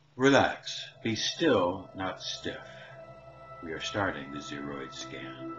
Relax. Be still, not stiff. We are starting the zeroid scan.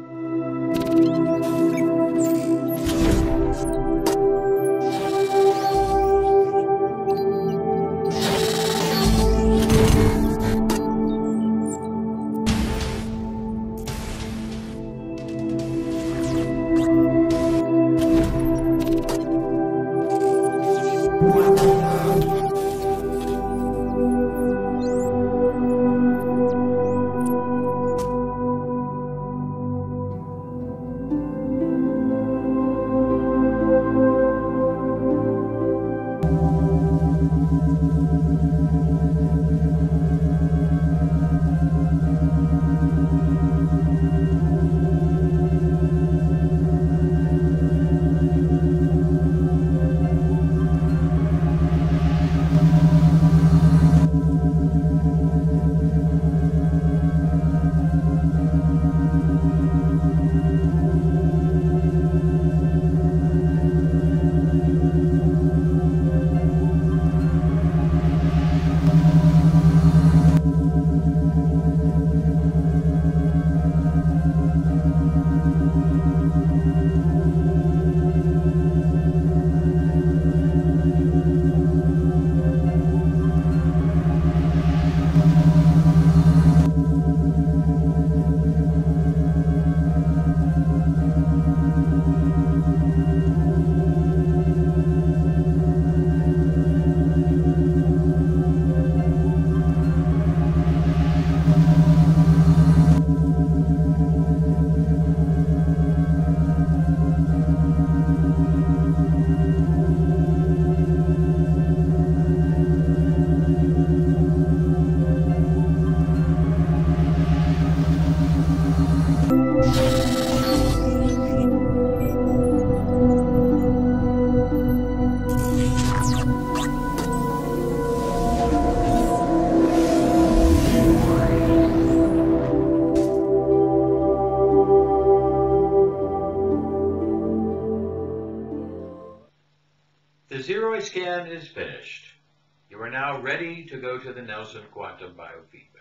The zeroid scan is finished. You are now ready to go to the Nelson Quantum Biofeedback.